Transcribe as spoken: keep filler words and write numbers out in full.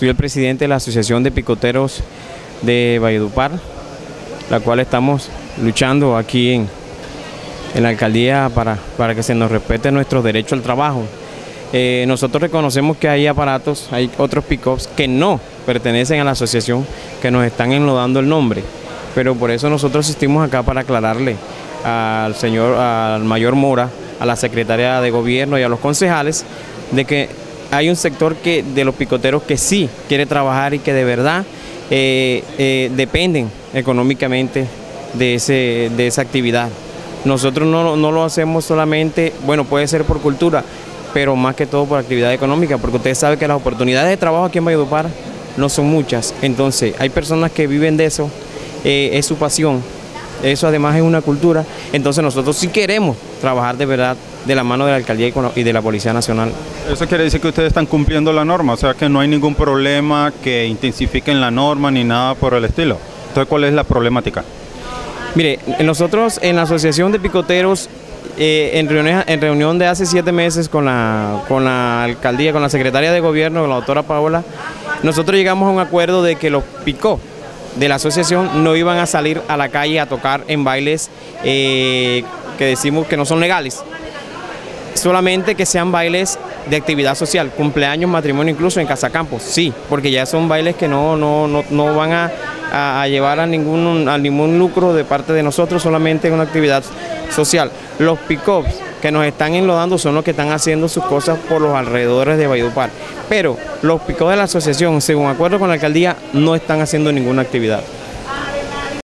Soy el presidente de la Asociación de Picoteros de Valledupar, la cual estamos luchando aquí en, en la alcaldía para, para que se nos respete nuestro derecho al trabajo. Eh, nosotros reconocemos que hay aparatos, hay otros pick-ups que no pertenecen a la asociación, que nos están enlodando el nombre, pero por eso nosotros asistimos acá para aclararle al señor, al mayor Mora, a la secretaria de gobierno y a los concejales, de que hay un sector que, de los picoteros que sí quiere trabajar y que de verdad eh, eh, dependen económicamente de, ese, de esa actividad. Nosotros no, no lo hacemos solamente, bueno, puede ser por cultura, pero más que todo por actividad económica, porque ustedes saben que las oportunidades de trabajo aquí en Valledupar no son muchas. Entonces hay personas que viven de eso, eh, es su pasión, eso además es una cultura. Entonces nosotros sí queremos trabajar de verdad de la mano de la alcaldía y de la Policía Nacional. Eso quiere decir que ustedes están cumpliendo la norma, o sea que no hay ningún problema que intensifiquen la norma ni nada por el estilo. Entonces, ¿cuál es la problemática? Mire, nosotros en la Asociación de Picoteros, eh, en, reunión, en reunión de hace siete meses con la, con la alcaldía, con la secretaria de gobierno, con la doctora Paola, nosotros llegamos a un acuerdo de que los picó de la asociación no iban a salir a la calle a tocar en bailes eh, que decimos que no son legales, solamente que sean bailes de actividad social, cumpleaños, matrimonio, incluso en casacampos, sí, porque ya son bailes que no, no, no, no van a, a, a llevar a ningún, a ningún lucro de parte de nosotros, solamente una actividad social. Los pick-ups que nos están enlodando son los que están haciendo sus cosas por los alrededores de Valledupar, pero los pick-ups de la asociación, según acuerdo con la alcaldía, no están haciendo ninguna actividad.